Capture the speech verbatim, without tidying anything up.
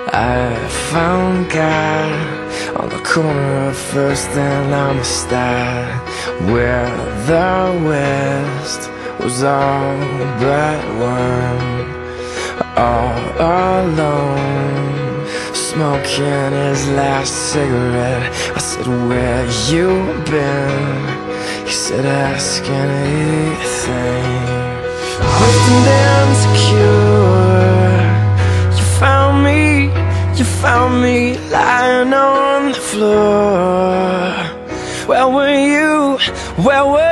I found God on the corner of First and Amistad, where the West was all but one. All alone, smoking his last cigarette. I said, where you been? He said, ask anything. Drifting insecure, you found me, you found me lying on the floor. Where were you? Where were